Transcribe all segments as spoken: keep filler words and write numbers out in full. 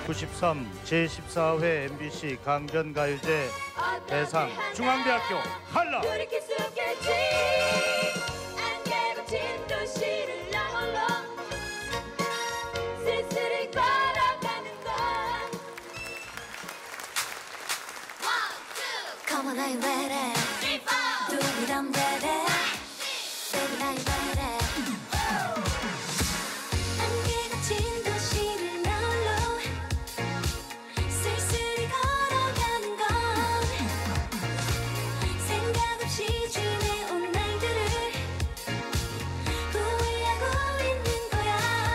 구십삼 제십사 회 엠비씨 강변가요제 대상 중앙대학교 칼라. 돌이킬 수 없겠지. 안개 걷힌 도시를 나 홀로 쓸쓸히 걸어가는 건 Come on, are you ready? Do it, I'm ready. Baby, are you ready? 안개 걷힌 도시를 나 홀로 쓸쓸히 걸어가는 건 생각 없이 지내온 날들을 후회하고 있는 거야.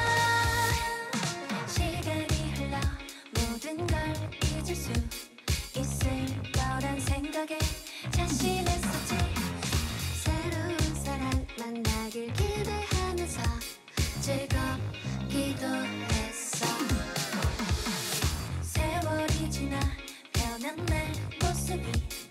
시간이 흘러 모든 걸 잊을 수 있을 거란 생각에 자신했었지. 새로운 사람 만나길 기대하면서 즐겁기도 했어. 세월이 지나 변한 내 모습이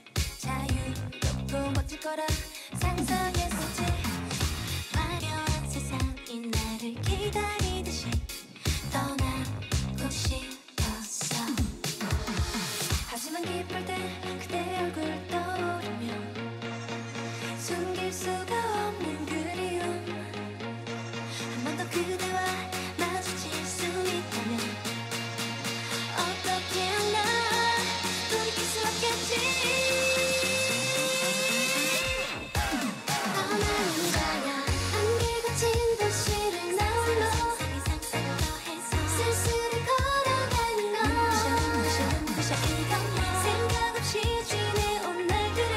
자유롭고 멋질 거라 상상했었지. 화려한 세상이 나를 기다리듯이 떠나고 싶었어. 하지만 기쁠 때 그대 얼굴 떠오르면 숨길 수가 없는 그리움. 한 번 더 그대와 마주칠 수 있다면 어떻게 하나 돌이킬 수 없겠지. 떠나는 거야. 안개 걷힌 도시를 나 홀로 쓸쓸히 걸어가는 건 생각 없이 지내온 날들을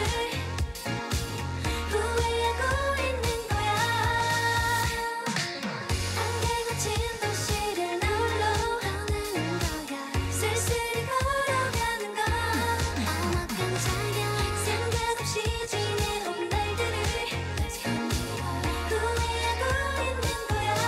후회하고 있는 거야. 안개 걷힌 도시를 나 홀로 쓸쓸히 걸어가는 건 엄악한 자야. 생각 없이 지내온 날들을 후회하고 있는 거야.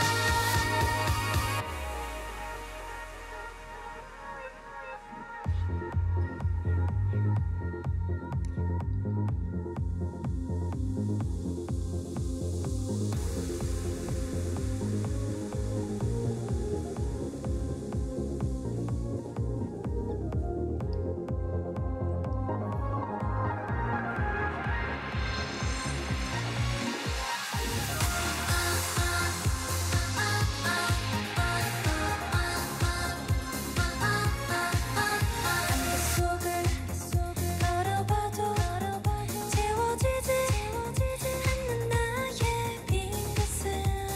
안개 속을 걸어봐도 채워지지 않는 나의 빈 가슴.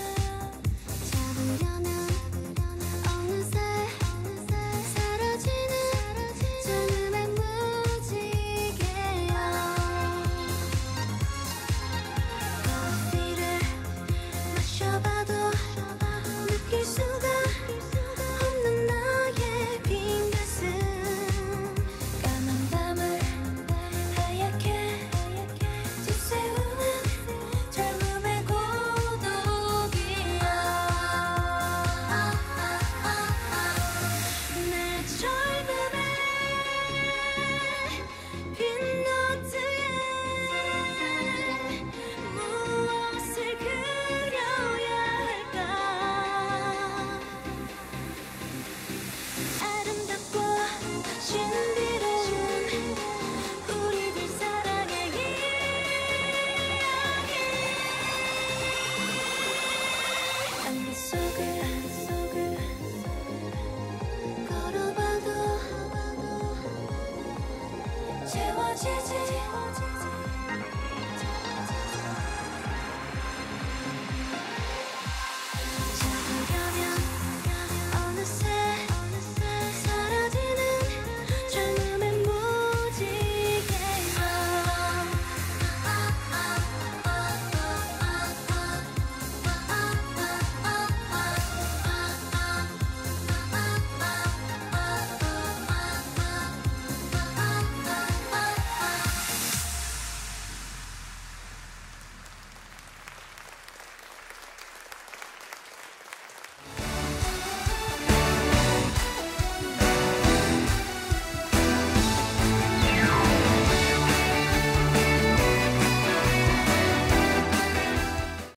잡으려면 어느새 사라지는 젊음의 무지개야. 커피를 마셔봐도 느낄 수가 없는 나의 빈 가슴. 까만 밤을 하얗게 뒤새우는 젊음의 고독이야. 내 젊음의 빈 노트에 무엇을 그려야 할까. 아름답고 신비로운 우리들 사랑의 이야기. 안개 속을 걸어봐도 채워지지